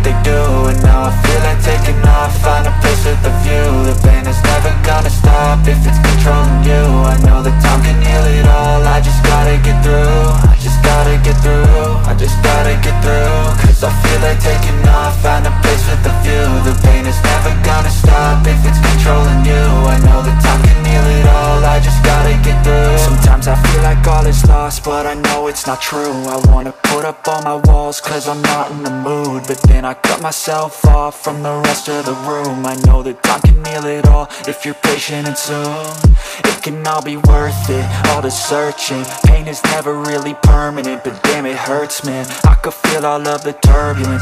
they do. And now I feel like taking off, find a place with a view. The pain is never gonna stop if it's controlling you. I know that time can heal it all, I just gotta get through. I just gotta get through, I just gotta get through. Cause I feel like taking off, find a place with a view. The pain is never gonna stop if it's controlling you. I know that time can heal it all, I just gotta get through. Sometimes I feel like all is lost, but I know it's not true. I wanna put up all my walls cause I'm not in the mood, but then I cut myself off from the rest of the room. I know that time can heal it all if you're patient and soon it can all be worth it, all the searching. Pain is never really permanent, but damn it hurts man. I could feel all of the turbulence